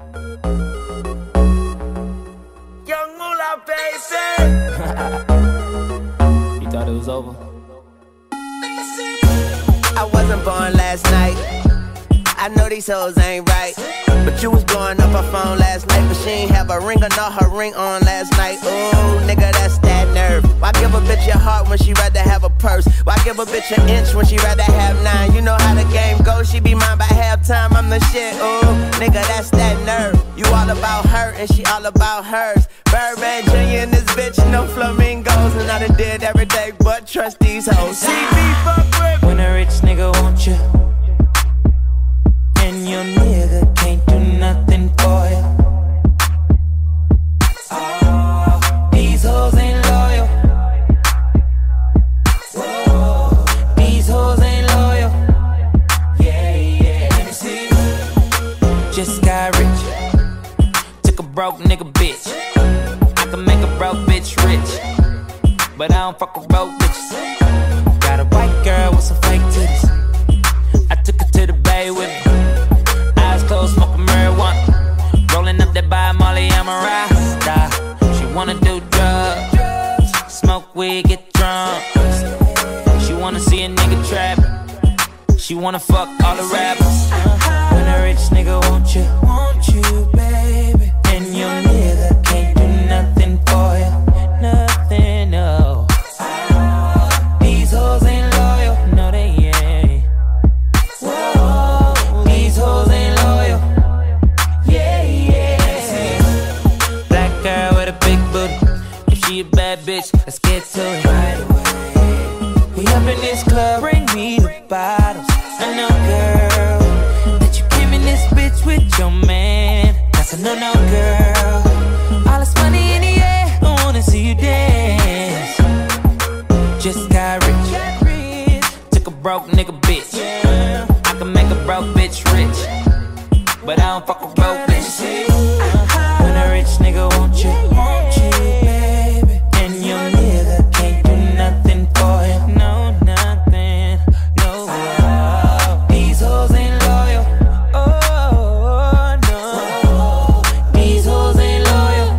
Young Moolah, baby. You thought it was over? I wasn't born last night. I know these hoes ain't right, but you was blowing up her phone last night, but she ain't have a ring or not her ring on last night. Ooh, nigga, that's that nerve. Why give a bitch your heart when she rather have a purse? Why give a bitch an inch when she rather have 9? You know how the game goes, she be mine by halftime, I'm the shit. Ooh, nigga, that's that nerve. You all about her and she all about hers. Birdman Jr. and this bitch, no flamingos, and I done did every day but trust these hoes. CB, fuck with. When a rich nigga want you and your nigga can't do nothing for you. Oh, these hoes ain't loyal. Whoa, these hoes ain't loyal. Yeah, yeah, let me see. Just got rich, took a broke nigga bitch. I can make a broke bitch rich, but I don't fuck with broke bitches. Got a white girl with some fake titties. I took her to the bay with me. Eyes closed, smoking marijuana. Rolling up that by Molly, I'm a rasta. She wanna do drugs, smoke weed, get drunk. She wanna see a nigga trap. She wanna fuck all the rappers. When a rich nigga want you, baby, and your nigga can't do nothing for you. Nothing, no. These hoes ain't loyal, no they ain't. Whoa, these hoes ain't loyal. Yeah, yeah. Black girl with a big booty. If she a bad bitch, let's get to it right away. We up in this club, bring me the bottles. I know, girl, that you came in this bitch with your man. That's a no-no, girl. All this money in the air, I wanna see you dance. Just got rich, took a broke nigga bitch. I can make a broke bitch rich, but I don't fuck with broke bitches. When a rich nigga want you, baby, and your nigga can't do nothing for you. No, nothing, no. These hoes ain't loyal. Oh, no. These hoes ain't loyal.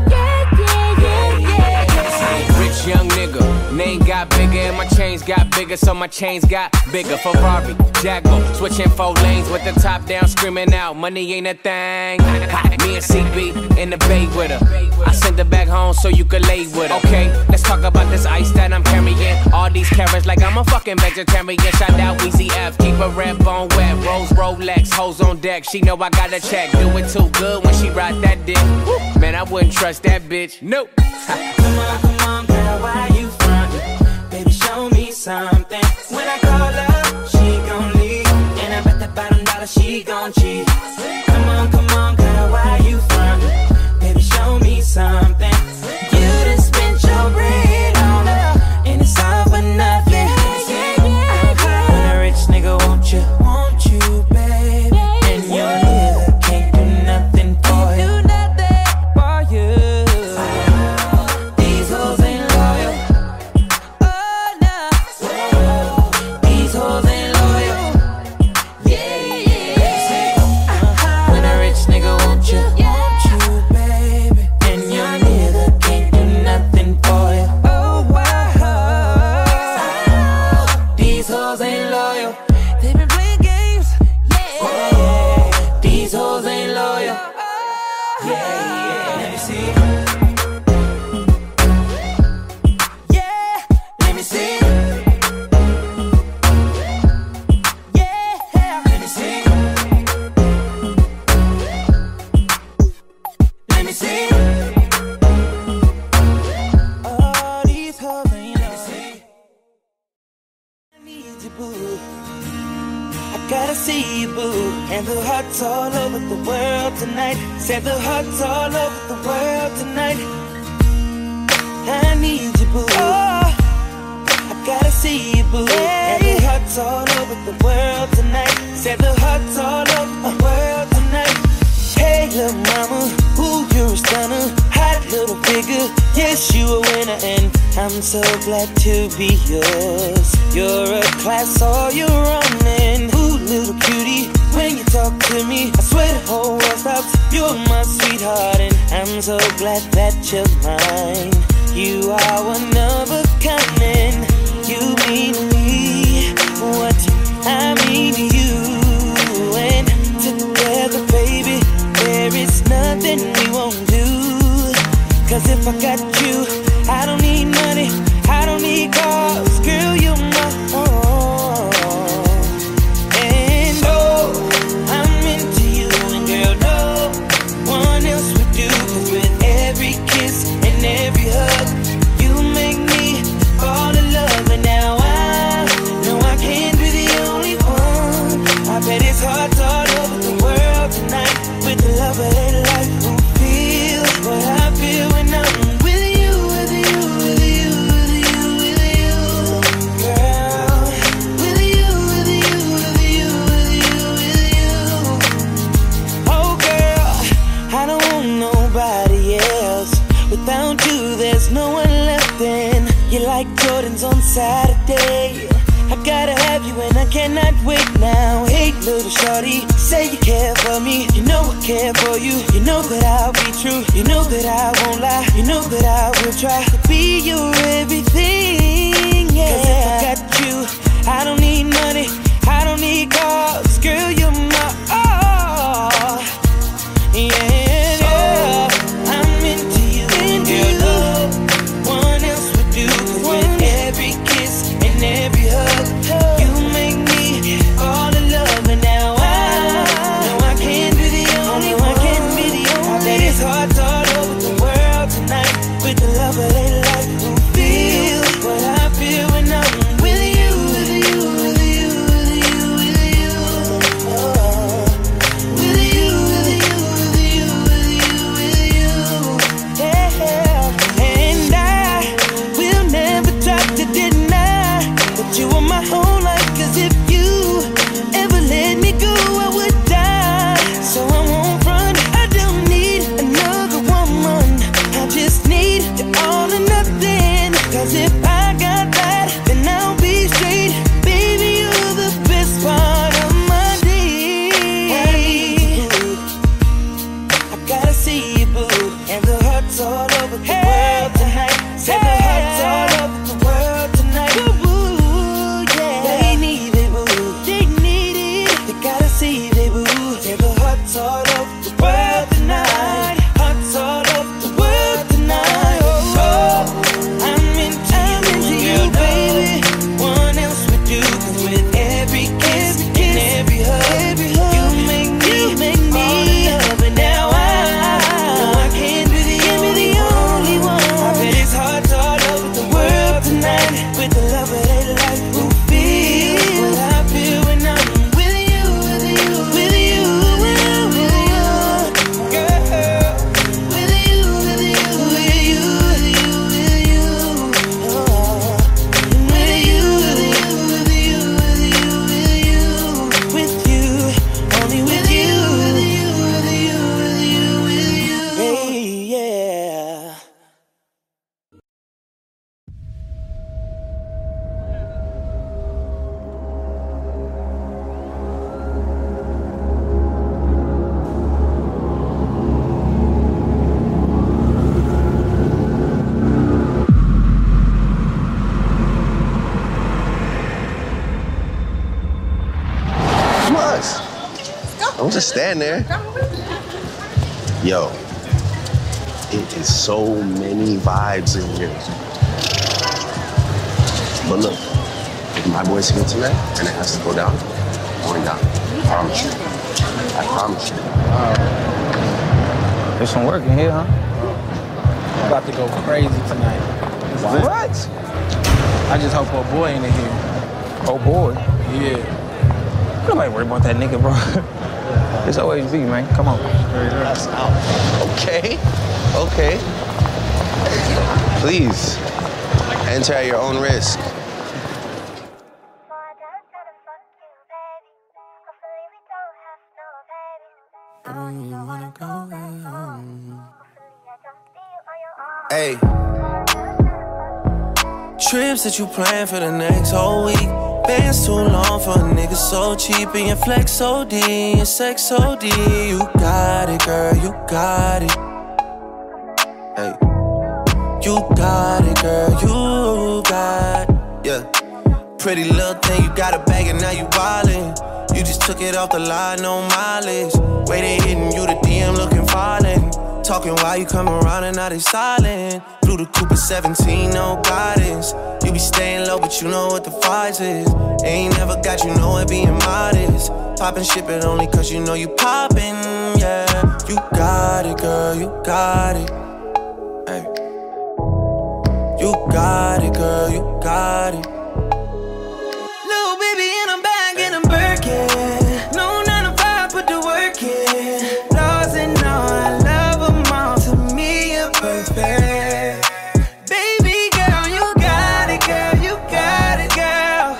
Rich young nigga, name got bigger and my chains got bigger, so my chains got bigger. Ferrari, Jaguar, switching 4 lanes with the top down, screaming out, money ain't a thing. Me and CB in the bay with her. I sent her back home so you could lay with her. Okay, let's talk about this ice that I'm carrying. All these carrots like I'm a fucking vegetarian. Shout out Weezy F, keep her red bone wet. Rose Rolex, hoes on deck. She know I got a check. Do it too good when she ride that dick. Man, I wouldn't trust that bitch. Nope. Come on, girl, why you frontin'? Baby, show me something. When I call her, she gon' leave, and I bet that bottom dollar she gon' cheat. Come on, girl, why you frontin'? Baby, show me something. You done spent your bread on her, and it's all for nothing. When a rich nigga want you, baby, and your nigga can't do nothing for you. These hoes ain't loyal. Oh no. These hoes ain't loyal. Yeah, yeah. When a rich nigga want you, baby, and your nigga can't do nothing for you. Oh wow. These hoes ain't loyal. They been playing games. Yeah. These hoes ain't loyal. Yeah, yeah. Let me see. Yeah, let me see. Yeah, let me see. Let me see. Oh, these hoes ain't loyal. I need you, boo. I gotta see you, boo. And the hearts all over the world tonight. Said the hearts all over the world tonight. I need you, boo. Oh, I gotta see you, boo. And the hearts all over the world tonight. Said the hearts all over the world tonight. Hey, little mama, ooh, you're a stunner. Hot little figure, yes, you a winner. And I'm so glad to be yours. You're a class, all you're running. Ooh, little cutie, when you talk to me, I swear the whole world stops. You're my sweetheart, and I'm so glad that you're mine. You are one of a kind, and you mean to me what I mean to you. And together, baby, there is nothing we won't do. Cause if I got you, I don't need money, I don't need cars. Girl, you're my own. And oh, I'm into you, and girl, no one else would do. Cause with every kiss and every hug, you make me fall in love. And now I know I can't be the only one. I bet it's hard all over the world tonight with the love of their life who feel what I feel when I'm with you, with you, with you, with you, with you, girl. With you, with you, with you, with you, with you. Oh girl, I don't want nobody else. Without you, there's no one left. And you're like Jordans on Saturday. I gotta have you and I cannot wait now. Hey little shorty, say you care for me. You know I care for you. You know that I'll be true. You know that I won't lie. You know that I will try to be your everything, yeah. Cause if I got you, I don't need money, I don't need cars. Girl, you're my all, yeah. I'm into you, and girl, no one else would do. Cause with every kiss and every hug, you make me fall in love. And now I know I can't be the only one. I bet it's hard all over the world tonight with the love of their life who feel what I feel when I'm with you, with you, with you, with you, with you. Oh, with you, with you, with you, with you, with you. Yeah, and I will never try to deny that you are my whole life. Cause if you ever let me go, I would die. So I won't run, I don't need another woman. I just need you all or nothing. Cause if I got that, then I'll be straight. Baby, you're the best part of my day. I gotta see you, boo. And the hearts all over the world tonight. Said the hearts all over the world tonight. Ooh, yeah. They need it, boo. They need it. They gotta see it, boo. Yeah, the hearts all over the world tonight. Hearts all over the world tonight. Oh, I'm into you, baby. One else would do. Cause with every kiss and every hug, you make me fall in love. And now I know I can't be the only one. I bet it's hard all over the world tonight with the love of their life who feel what I feel when I'm with you, with you, with you, with you, girl. With you, with you, with you, with you, with you. Oh, with you, with you, with you, with you, with you, only with you, with you, with you, with you, with you. Hey, yeah. Come on. Don't just stand there. Yo, it is so many vibes in here. But look, if my boys here tonight and it has to go down, I'm going down. I promise you. I promise you. There's some work in here, huh? I'm about to go crazy tonight. What? I just hope our boy ain't in here. Oh boy. Yeah. Nobody worry about that nigga, bro. It's always be, man. Come on. That's out. Okay. Okay. Please. Enter at your own risk. Hey. Trips that you plan for the next whole week. Bands too long for a nigga so cheap. And your flex OD, your sex OD. You got it, girl, you got it. Hey. You got it, girl, you got it. Yeah. Pretty little thing, you got a bag and now you wildin'. You just took it off the line, no mileage. Way they hitting you, the DM looking violent. Talking while you come around and now they silent. Blew the coupe at 17, no guidance. You be staying low, but you know what the price is. Ain't never got you know it being modest. Poppin' shit, but only cause you know you poppin', yeah. You got it, girl, you got it. Hey. You got it, girl, you got it. Little baby in a bag and a Birkin. No 9 to 5, put the work in. Laws and all, I love them all. To me, you're perfect. Baby girl, you got it, girl, you got it, girl.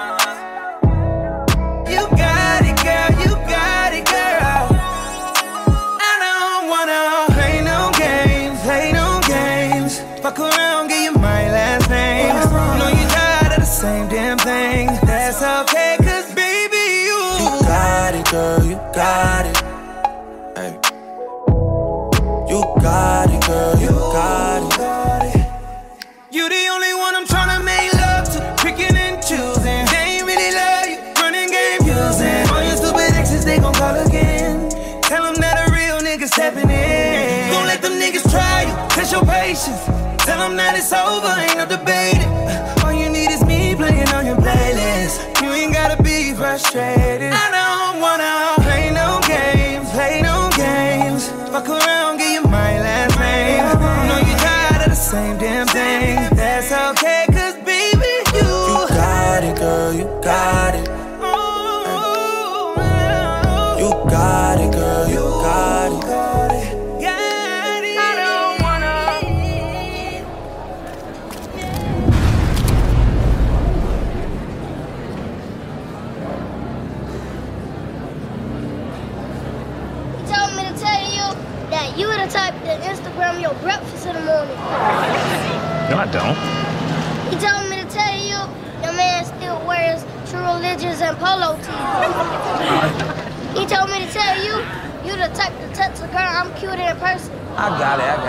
You got it, girl, you got it, girl. I don't wanna play no games, play no games. Fuck around, give you my last name. Know you tired of the same damn thing. That's okay, cause baby, you got it, girl, you got it. Hey. You got it, girl, you got it. You the only one I'm tryna make love to, picking and choosing. They ain't really love you, running game using. All your stupid exes, they gon' call again. Tell them that a real nigga stepping in. Don't let them niggas try you, test your patience. Tell them that it's over, ain't no debating. All you need is me playing on your playlist. You ain't gotta be frustrated. I don't wanna play no games, play no games. Fuck around, give you my last name. Know you tired of the same damn thing. That's okay, cause baby, you got it, girl, you got it. You got it, girl, you got it. You were the type that Instagram your breakfast in the morning. No, I don't. He told me to tell you your man still wears True Religions and polo tees. He told me to tell you the type to touch a girl. I'm cute in person. I got it.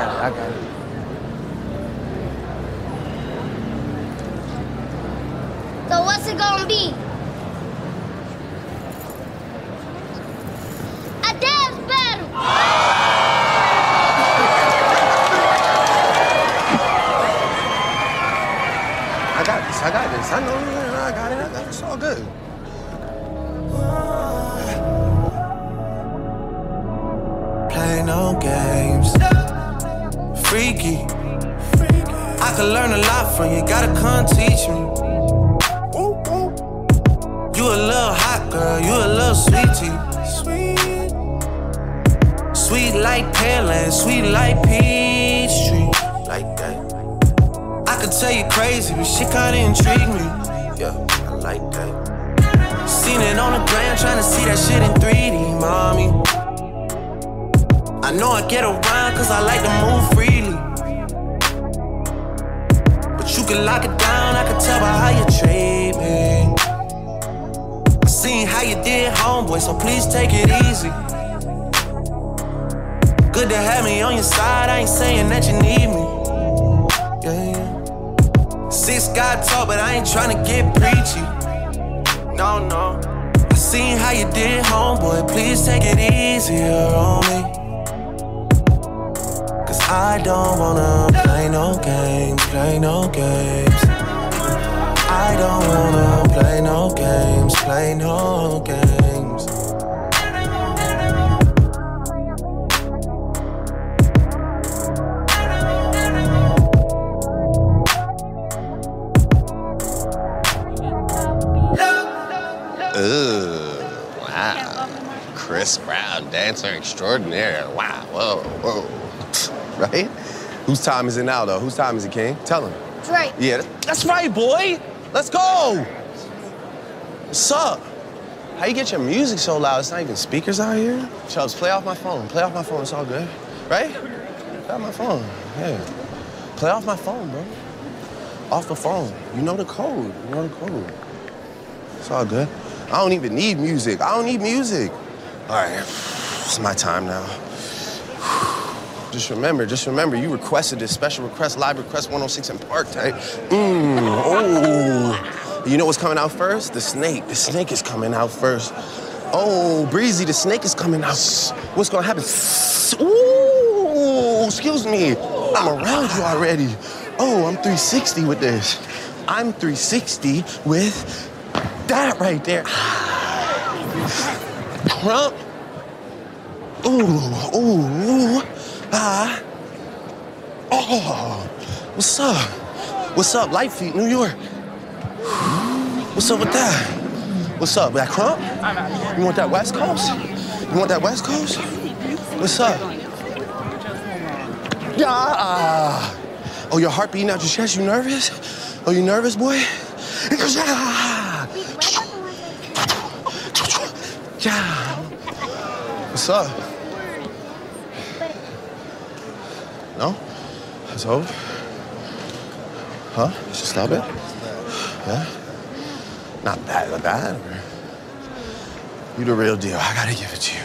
So what's it gonna be? A dance battle. I got this. I know. I got it. It's all good. Play no games. Freaky. I could learn a lot from you. Gotta come teach me. You a little hot girl. You a little sweetie. Sweet like Pearland. Sweet like Peachtree. Like that. I could tell you crazy, but shit kinda intrigue me. Yeah, I like that. Seen it on the gram, tryna see that shit in 3D, mommy. I know I get around cause I like to move freely. But you can lock it down, I can tell by how you treat me. I seen how you did, homeboy, so please take it easy. Good to have me on your side, I ain't saying that you need me. Yeah. 6 got talk, but I ain't tryna get preachy. No. I seen how you did, homeboy. Please take it easier on me. Cause I don't wanna play no games, play no games. I don't wanna play no games, play no games. Wow. Chris Brown, dancer extraordinaire. Wow, whoa. Right? Whose time is it now, though? Whose time is it, King? Tell him. Drake. Yeah, that's right, boy. Let's go. What's up? How you get your music so loud? It's not even speakers out here. Chubbs, play off my phone. Play off my phone. It's all good. Right? Play off my phone. Yeah. Play off my phone, bro. Off the phone. You know the code. You know the code. It's all good. I don't even need music. I don't need music. All right, it's my time now. Just remember, you requested this special request, live request 106 in Park Tank. Oh. You know what's coming out first? The snake. The snake is coming out first. Oh, Breezy, the snake is coming out. What's gonna happen? Ooh, excuse me. I'm around you already. Oh, I'm 360 with this. I'm 360 with that right there. Crump. Ooh. Oh, what's up? What's up, Light Feet, New York? What's up with that? What's up, that crump? You want that West Coast? You want that West Coast? What's up? Yeah. Oh, your heart beating out your chest, you nervous? Oh, you nervous, boy? Yeah. What's up? No? It's over? Huh? Should stop it? Yeah? Not bad. You the real deal. I gotta give it to you.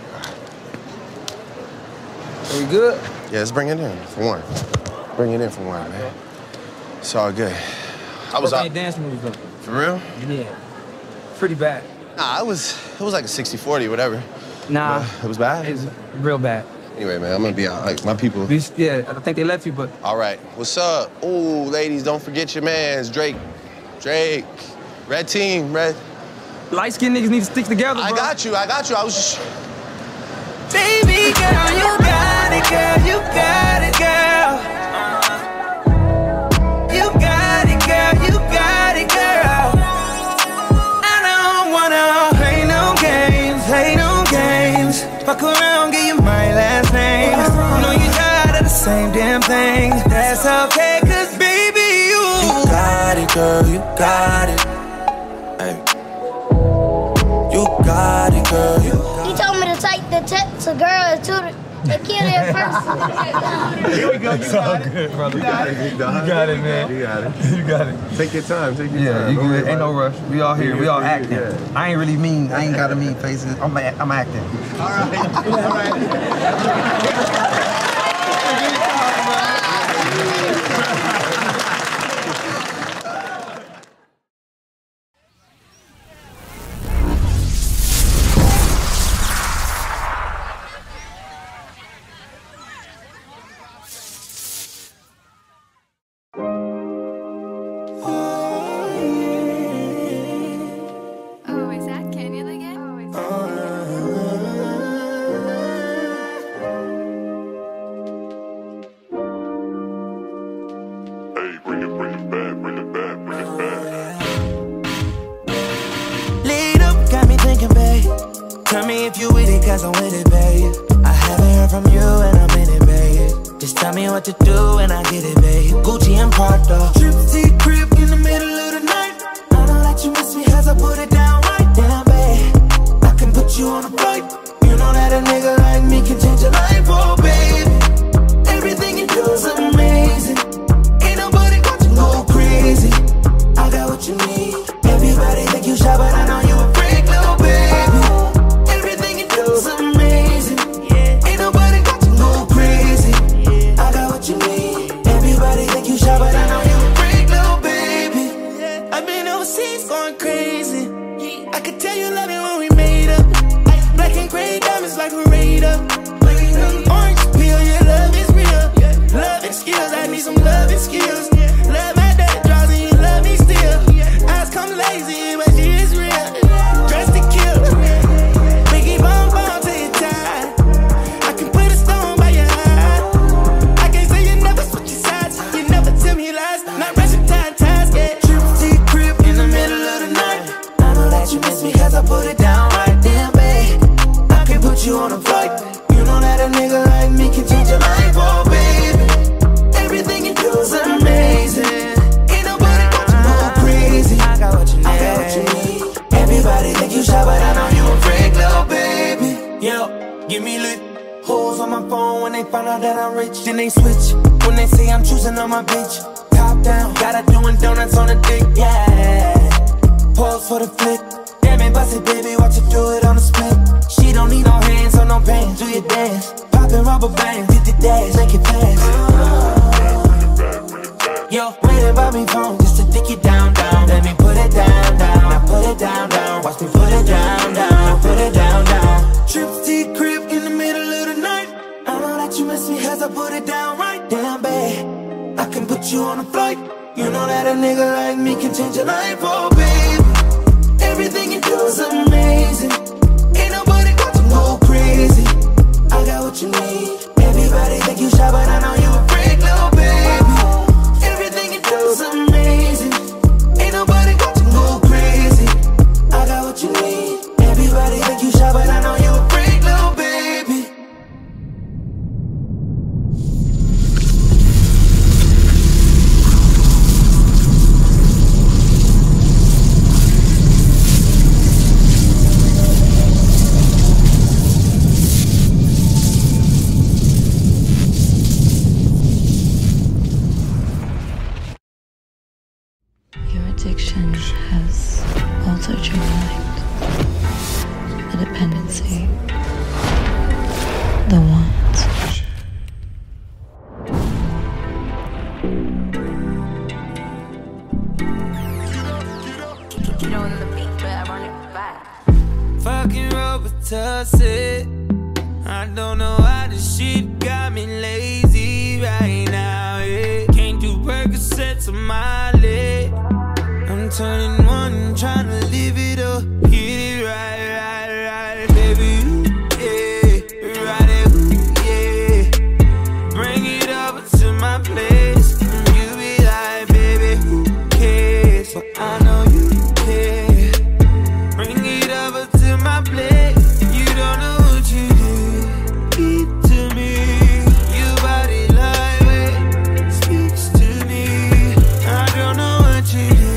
Are we good? Yeah, let's bring it in for one. Bring it in for one, man. It's all good. I was out. Dance moves though. For real? Yeah. Pretty bad. Nah, it was like a 60-40, whatever. Nah. But it was bad? It was real bad. Anyway, man, I'm gonna be out. Like, my people. Yeah, I think they left you, but. All right. What's up? Ooh, ladies, don't forget your mans. Drake. Red team, red. Light-skinned niggas need to stick together, bro. I got you. I was just... Baby girl, you got it, girl. You got it, girl. You got it, girl. You got it, girl. I don't wanna play no games. Fuck around, give you my last name. You know you tired of the same damn thing. That's okay, cause baby, you got it, girl. You got it. Hey. You got it, girl. He told me to take the tip to girls to the kid in person. Here we go. It's all good, brother. You got it, man. You got it. You got it. Take your time. Yeah, you good. Ain't no rush. We all here. We all acting. Yeah. I ain't really mean. I ain't got to mean faces. I'm acting. All right. Tell me if you with it, cause I'm with it, babe. I haven't heard from you and I'm in it, babe. Just tell me what to do and I get it, babe. Gucci and Prada. Trip to your crib in the middle of the night. I don't let you miss me as I put it down right down, babe. I can put you on a flight. You know that a nigga like me can change your life, oh, babe. Everything you do is amazing. Ain't nobody got you go crazy. I got what you need. Everybody think you shy, but I know you a freak, little baby. It's amazing. Ain't nobody got to go crazy. I got what you need. Everybody think you shy, but I know you a freak, little baby. I've been overseas going crazy. I could tell you love it when we made up. Black and gray diamonds like a radar. Orange peel, your love is real. Love and skills, I need some love and skills. Love my dad draws and you love me still. Eyes come lazy, but she is real. Dressed to kill. Because I put it down right there, babe. I can put you on a flight. You know that a nigga like me can change your life, oh, baby. Everything you do is amazing. Ain't nobody got to go crazy. I got what you need. Everybody think you shy, but I know you a freak, little baby. Yo, give me lit. Hoes on my phone when they find out that I'm rich. Then they switch when they say I'm choosing on my bitch. Top down. Got her doing donuts on the dick, yeah. Pause for the flick. Damn it, bust it, baby, watch her do it on the split. She don't need no hands or no pants, do your dance. Poppin' rubber bands, hit the dash, make it fast. Yo, waiting by me phone just to dick it down, down. Let me put it down, down. Now put it down, down. Watch me put it down, down. Now put it down, down. Trip to the crib in the middle of the night. I know that you miss me as I put it down right. Damn, babe, I can put you on a flight. You know that a nigga like me can change your life, oh, babe. Everything you do is amazing. Ain't nobody got to go crazy. I got what you need. Everybody think you shy, but I know you a freak, little baby. Everything you do is amazing. Ain't nobody got to go crazy. I got what you need. Everybody think you shy, but I know you a freak, little baby. Addiction has altered your mind. The dependency. The want. You know the beat, but I run it back. Fucking Robitussin. I don't know why this shit got me lazy right now, yeah. Can't do Percocets on my leg. I'm turning one, trying to live it up. Hit it right, baby, yeah. Ride it, yeah. Bring it over to my place. You be like, baby, who cares? But I know you care. Bring it over to my place. You don't know what you did. Keep to me. Your body lightweight speaks to me. I don't know what you did.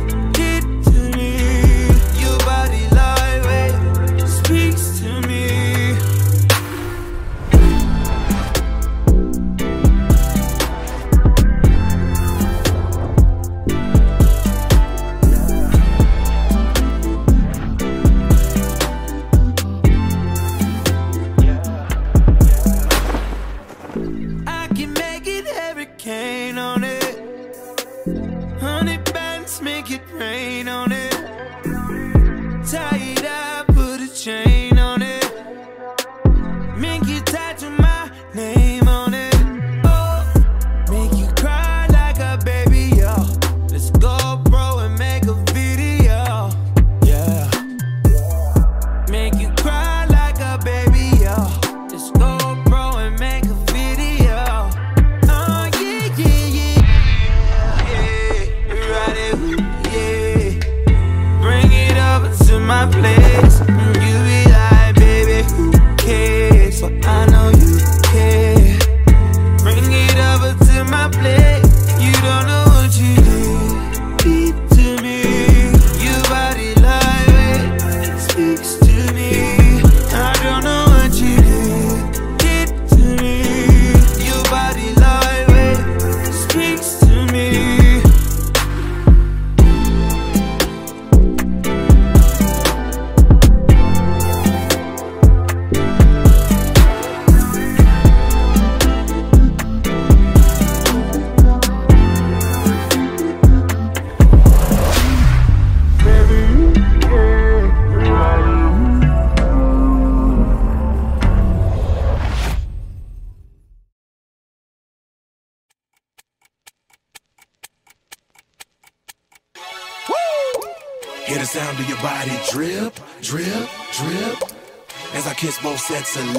Hear the sound of your body drip, drip, drip. As I kiss both sets of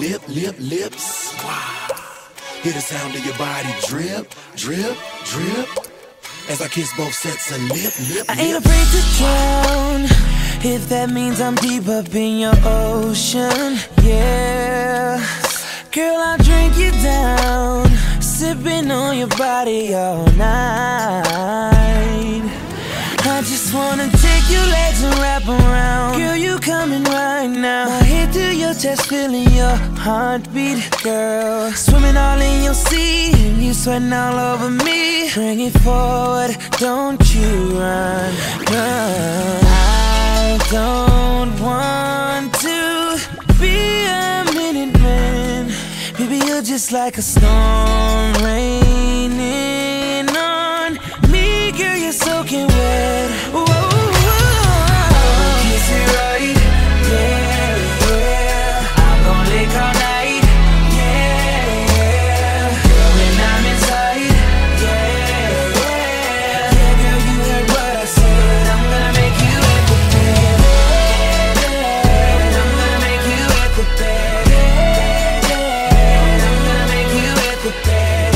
lips. Wow. Hear the sound of your body drip, drip, drip. As I kiss both sets of lips. I ain't afraid to drown, if that means I'm deep up in your ocean, yeah. Girl, I'll drink you down, sipping on your body all night. I just wanna take your legs and wrap around. Girl, you coming right now. My head to your chest, feeling your heartbeat, girl. Swimming all in your TLC, and you sweating all over me. Bring it forward, don't you run, run. I don't want to be a minute man. Baby, you're just like a storm raining on me. Girl, you're soaking wet. Whoa, whoa. Kiss it right, yeah, yeah. I'm gon' lick all night, yeah, yeah. Girl, when I'm inside, yeah, yeah. Yeah, girl, you heard what I said. I'm gonna make you wet the bed. I'm gonna make you wet the bed. I'm gonna make you wet the bed.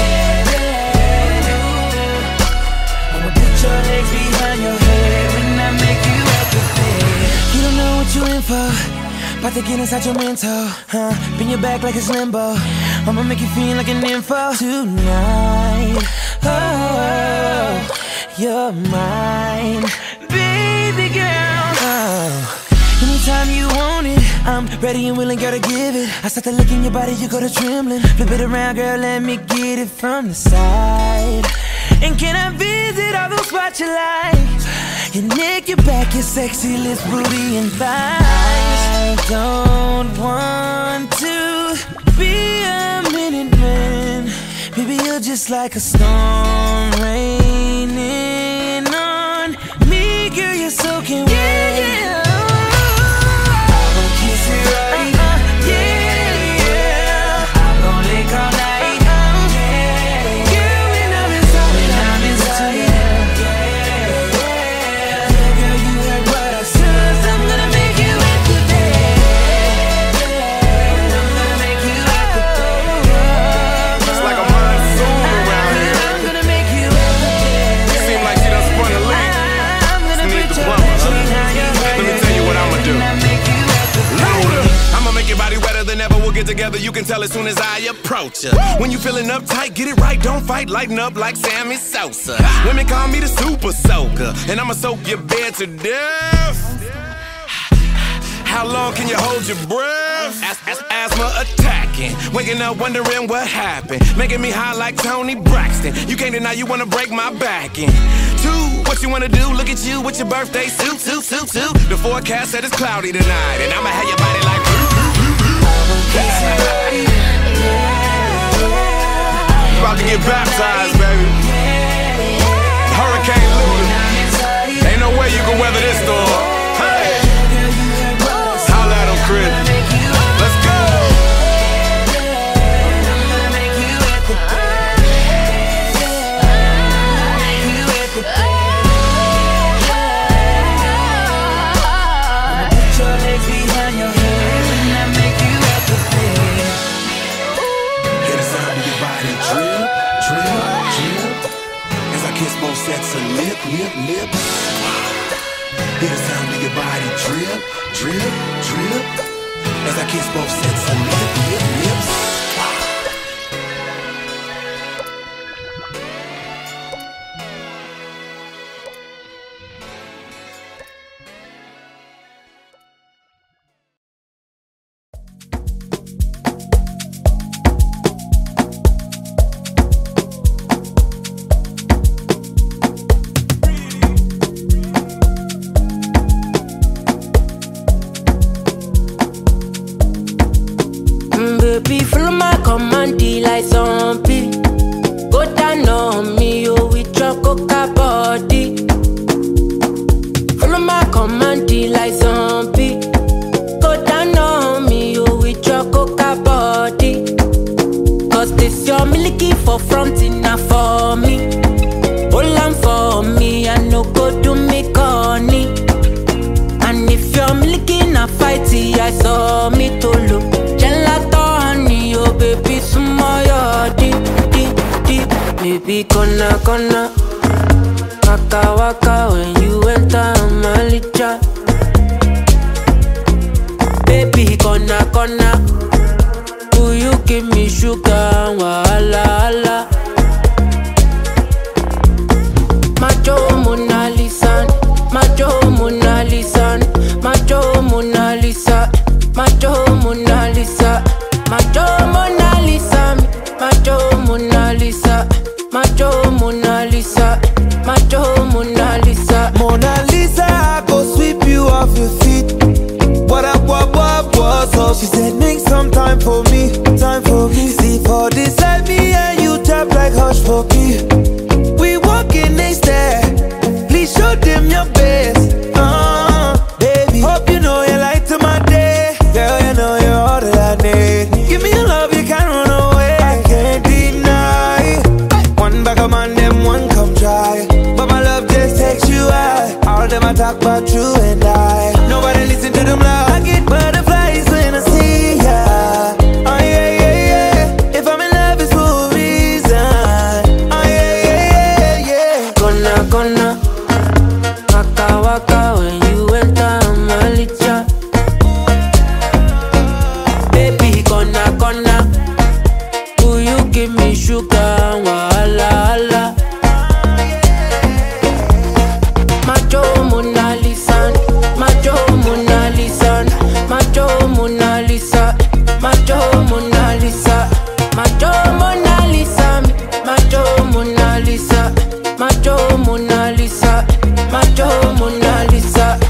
I'ma put your legs behind your head when I make you wet the bed. You don't know what you're in for. About to get inside your mental, huh? Bend your back like it's limbo. I'ma make you feel like an info tonight. Oh, you're mine, baby girl. Oh, anytime you want it, I'm ready and willing, girl, to give it. I start to look in your body, you go to trembling. Flip it around, girl, let me get it from the side. And can I visit all those spots you like? Your neck, your back, your sexy lips, booty, and thighs. I don't want to be a minute man. Baby, you're just like a storm raining on me. Girl, you're soaking wet. Yeah, yeah. I'm gon' kiss it right, yeah, yeah. I'm gon' lick all night, yeah. Girl, when I'm inside, yeah, yeah. Girl, you heard what I said. I'm gonna make you wet the bed. I'm gonna make you wet the bed. It's like a monsoon around here. I'm gonna make you wet the bed. Seem like she done spun a leak. I'm gonna Need put the your plumber, legs huh? behind your head. Let me tell you what I'ma do. When I make you wet the bed. Louder. I'ma make your body wetter than ever. We'll get together. You can tell as soon as I approach ya. When you feeling uptight, get it right. Don't fight. Lighten up like Sammy Sosa. Women call me the super soaker, and I'ma soak your bed to death. How long can you hold your breath? Asthma attacking, waking up wondering what happened, making me high like Tony Braxton. You can't deny you wanna break my back in. 2, what you wanna do? Look at you with your birthday suit. The forecast said it's cloudy tonight, and I'ma have your body like. About to get baptized, baby. Hurricane Luda. Ain't no way you can weather this storm. Hey, holla at him, Chris. Let's go. Put your legs behind your head when I make you wet the bed. Hear the sound of your body drip, drip, drip. As I kiss both sets of lips. Hear the sound of your body drip, drip, drip. As I kiss both sets of lips. Baby, follow my command, like zombie. Go down on me, oh, with your coca body. Follow my command, like zombie. Go down on me, oh, with your coca body. Cause this your milky for front enough for me. Hold on for me, I no go do me corny. And if you're milky na fighty, I saw me to look. Baby, smile, deep, baby, gonna, waka, waka, when you enter my licha. Baby, gonna, will you give me sugar, wahala, Macho Mona Lisa, Macho Mona Lisa, Macho Mona Lisa, Macho Mona Lisa, Macho Mona Lisa, Macho touch for me. We walking, they stare. Please show them your best. Baby, hope you know you light to my day. Girl, you know you're all that I need. Give me your love, you can't run away. I can't deny. One back of man, them one come try. But my love just takes you high. All them I talk about you and I. Nobody listen to them loud. I get butterflies when I see ya. Oh yeah, yeah, yeah. If I'm in love, it's for a reason. Oh yeah, yeah, yeah, yeah. Gonna waka waka when you enter my licha. Baby, gonna will you give me sugar and wahala? Macho Mona Lisa, Macho Mona Lisa, Macho Mona Lisa, Macho Mona Lisa, Macho Mona Lisa, Macho Mona Lisa, Macho Mona Lisa, Macho Mona Lisa.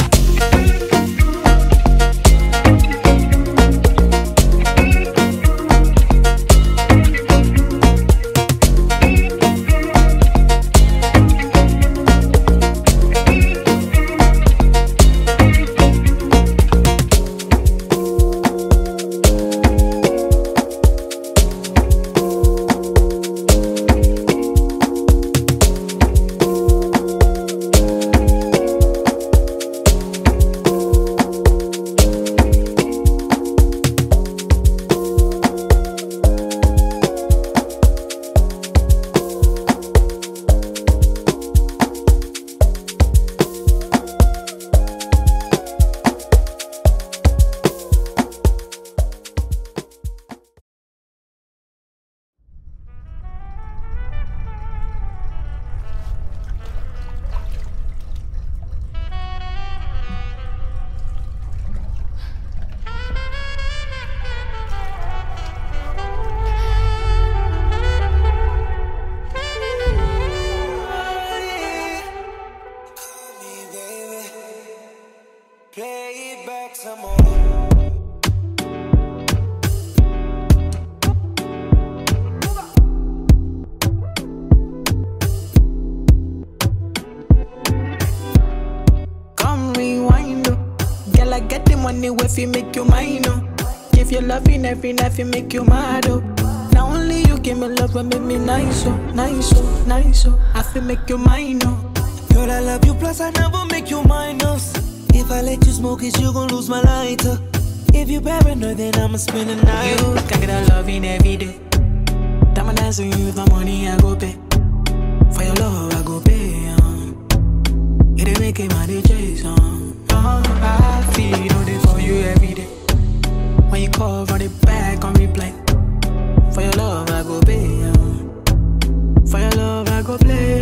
If you make you mine, oh. If you're loving every night, you make you mad, oh. Now only you give me love and make me nice, oh, nice, oh, nice, oh. I feel make you mine, oh. Girl, I love you, plus I never make you minus. If I let you smoke it, you gon' lose my lighter. If you paranoid, then I'ma spend the night. You can get a loving every day. Diamond dancing with my money, I go pay. For your love, I go pay, it ain't making my DJs, I feel all day for you every day. When you call, run it back on replay. For your love, I go pay. For your love, I go play.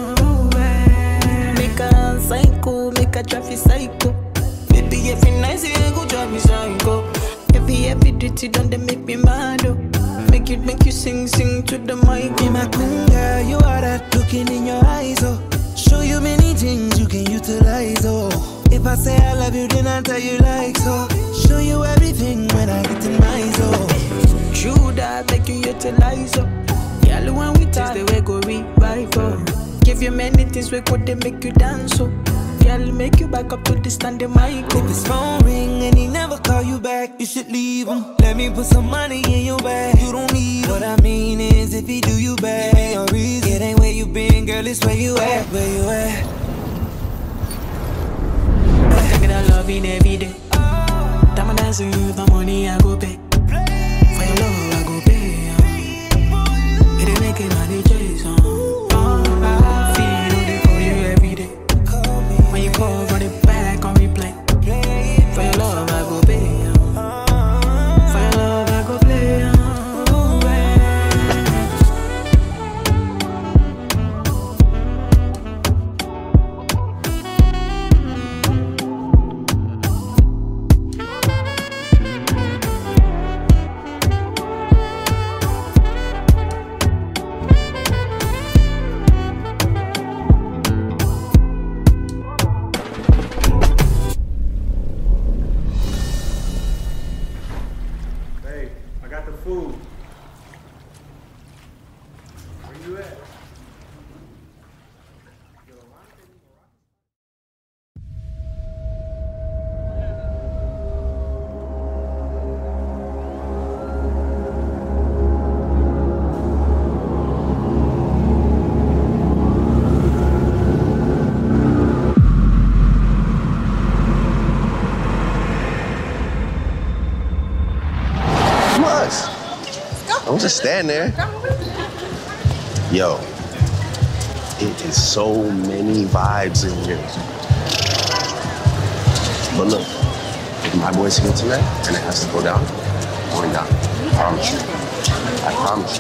Make a psycho, make a traffic psycho. Baby, every night you go drive me psycho. Every duty done, they make me mad. Make you sing to the mic. Be my queen, girl, you are that looking in your eyes, oh. Show you many things you can utilize, oh. If I say I love you, then I tell you like so. Show you everything when I get in my zone. True that make you utilize, oh. Girl, when we taste the way go revive, oh. Give you many things we could they make you dance, oh. Girl, make you back up to the standing mic, oh. If his phone ring and he never call you back, you should leave him. Let me put some money in your bag. You don't need him. What I mean is if he do you bad, give me a reason. It ain't where you been, girl, it's where you at. Where you at? Loving every day. Diamond dancing with my money, I go pay. For your love, I go pay. It ain't making my DJs, I feel all day for you every day. When you call, run it back on replay. For your love, I go pay. For your love, I go play. Don't just stand there. Yo, it is so many vibes in here. But look, if my boy's here tonight and it has to go down, it's going down. I promise you. I promise you.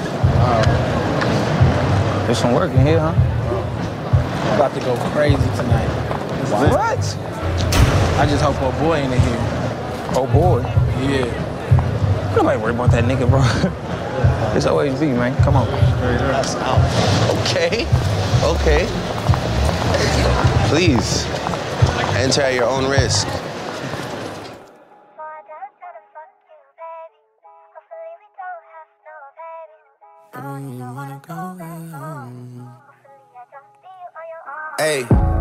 There's some work in here, huh? I'm about to go crazy tonight. Why? What? I just hope a boy ain't in here. Oh, boy? Yeah. Nobody worry about that nigga, bro. It's always be, man. Come on. That's out. Okay. Okay. Please, enter at your own risk. Hey.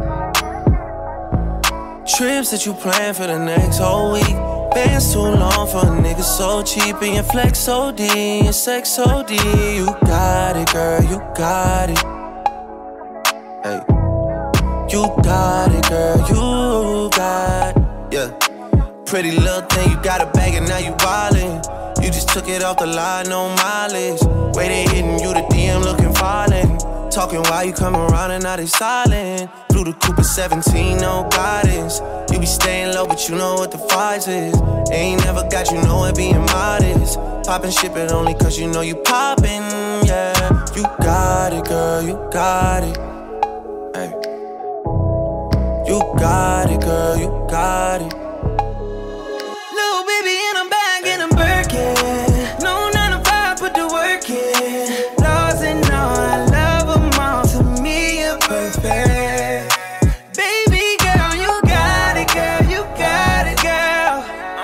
Trips that you plan for the next whole week. Bands too long for a nigga so cheap. And your flex OD, your sex OD. You got it, girl, you got it. Hey. You got it, girl, you got it. Yeah. Pretty little thing, you got a bag and now you wildin'. You just took it off the line, no mileage. Way they hitting you, the DM looking violent. Talking while you come around and now they silent. Blew the coupe at 17, no guidance. You be staying low, but you know what the price is. Ain't never got you know it being modest. Poppin' shit, but only cause you know you poppin', yeah. You got it, girl, you got it. Hey. You got it, girl, you got it. Little baby, and I'm back in a Birkin. No 9 to 5, put the work in. Laws and all, I love them all. To me, you're perfect. Baby girl, you got it, girl. You got it, girl.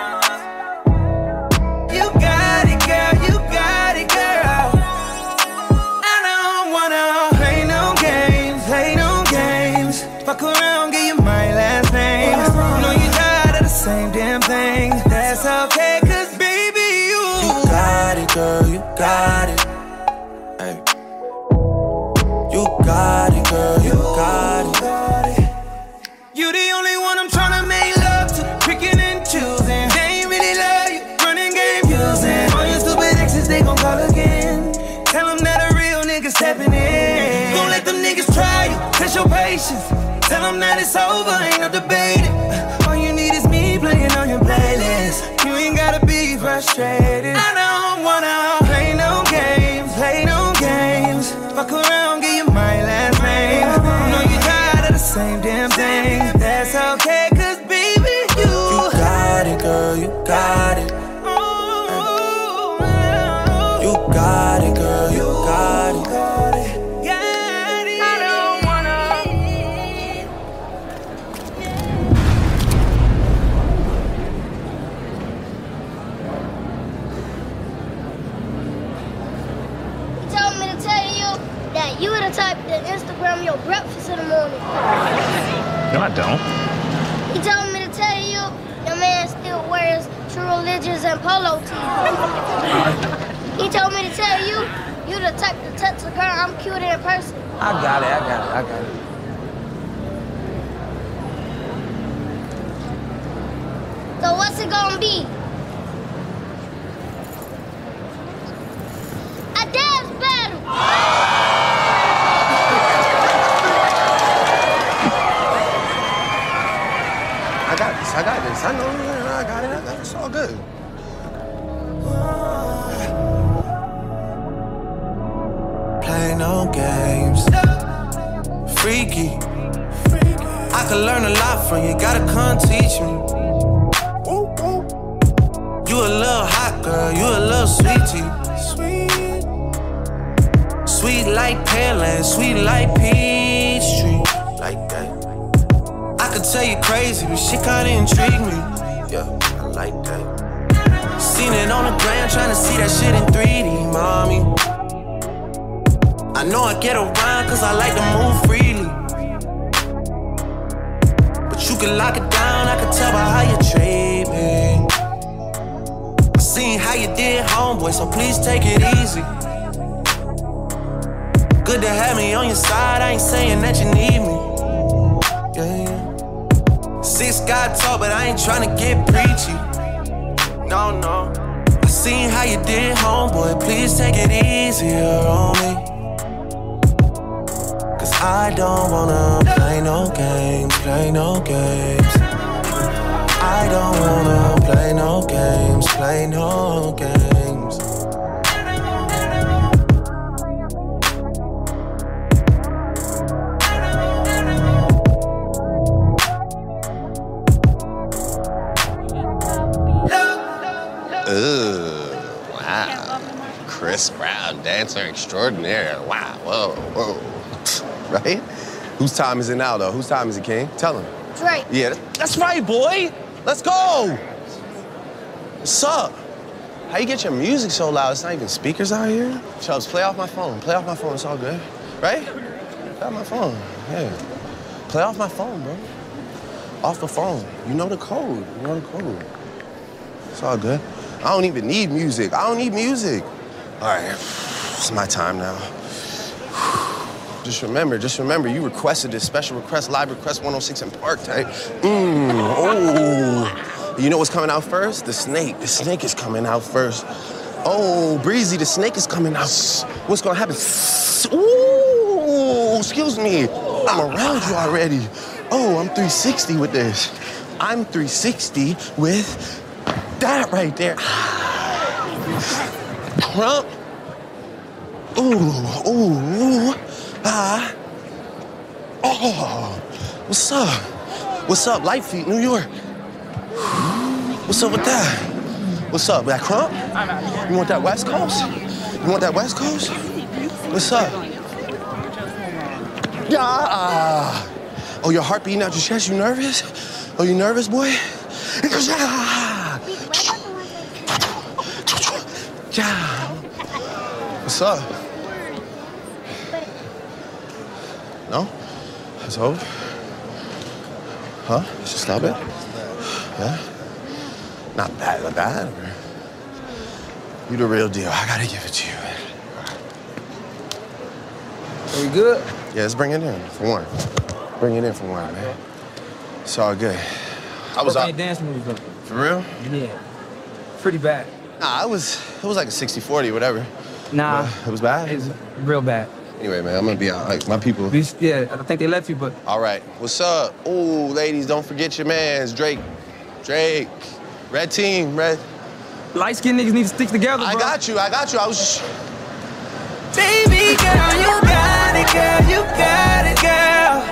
You got it, girl. You got it, girl. I don't wanna play no games, play no games. Fuck around, give you my last name. Know you tired of the same damn thing. That's okay, cause baby, you got it, girl. You got it. Hey. You got it, girl, you got it. You the only one I'm tryna make love to, picking and choosing. They ain't really love you, running game using. All your stupid exes, they gon' call again. Tell them that a real nigga stepping in. Don't let them niggas try you, test your patience. Tell them that it's over, ain't no debating. All you need is me playing on your playlist. You ain't gotta be frustrated. I don't wanna play no games, play no games. Fuck around, give you my last name. Know you tired of the same damn thing. That's okay, cause baby, you got it, girl, you got it. You got it, girl, you got it. I don't wanna. He told me to tell you that you were the type that Instagram your breakfast in the morning. No, I don't. He told me to tell you your man still wears True Religions and polo tees. He told me to tell you you the type to touch a girl I'm cute in person. I got it. So what's it gonna be? A dance battle! I got this. I know. I got it. It's all good. Play no games. Freaky. I could learn a lot from you, gotta come teach me. You a little hot girl, you a little sweetie. Sweet like Pearland, sweet like Peachtree. Like that. I could tell you crazy, but shit kinda intrigue me. Yeah, I like that. Seen it on the gram, tryna see that shit in 3D, mommy. I know I get around cause I like to move freely. But you can lock it down, I can tell by how you treat me. I seen how you did, homeboy, so please take it easy. Good to have me on your side, I ain't saying that you need me. Yeah. 6 got talk, but I ain't tryna get preachy. No. I seen how you did, homeboy. Please take it easier on me. Cause I don't wanna play no games, play no games. I don't wanna play no games, play no games. Wow. Chris Brown, dancer extraordinaire. Wow, whoa, whoa. Right? Whose time is it now, though? Whose time is it, King? Tell him. Drake. Yeah, that's right, boy. Let's go. What's up? How you get your music so loud? It's not even speakers out here. Chubbs, play off my phone. Play off my phone. It's all good. Right? Play off my phone. Yeah. Play off my phone, bro. Off the phone. You know the code. You know the code. It's all good. I don't even need music. I don't need music. All right. It's my time now. Just remember, you requested this special request, live request 106 in Park Tank. Oh. You know what's coming out first? The snake. The snake is coming out first. Oh, Breezy, the snake is coming out. What's gonna happen? Ooh, excuse me. I'm around you already. Oh, I'm 360 with this. I'm 360 with that right there. Crump. Ooh, ooh. Ah. Oh. What's up? What's up, Light Feet, New York? What's up with that? What's up, that crump? You want that West Coast? You want that West Coast? What's up? Yeah. Oh, your heart beating out your chest? You nervous? Oh, you nervous, boy? What's up? No? It's over? Huh? Should stop it? Yeah? Not bad, not bad. You the real deal. I gotta give it to you. Are we good? Yeah, let's bring it in for one. Bring it in for one, man. It's all good. I was out. Dance moves though. For real? Yeah. Pretty bad. Nah, it was like a 60-40, whatever. Nah. But it was bad? It was real bad. Anyway, man, I'm gonna be out. Like, my people. Yeah, I think they left you, but. All right. What's up? Ooh, ladies, don't forget your mans. Drake. Red team, red. Light-skinned niggas need to stick together, bro. I got you. I was just... Baby girl, you got it, girl. You got it, girl.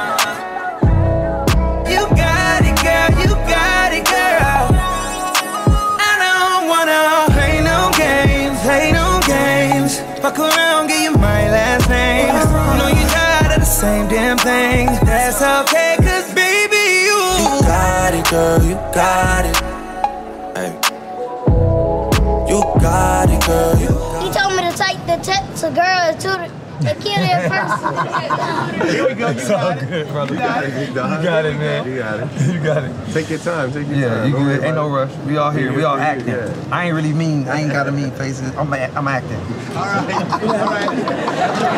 You got it, girl. You got it, girl. I don't wanna play no games, play no games. Fuck around, give you my last name. You know you tired of the same damn thing. That's okay, cause baby, you got it, girl. You got it. Hey. You got it, girl. He told me to take the to girls to the kid in person. Here we go. It's all good, brother. You got it, man. You got it. You got it. Take your time. Take your time. Yeah, you good. Ain't no rush. We all here. We all acting. I ain't really mean. I ain't got to mean faces. I'm acting. All right.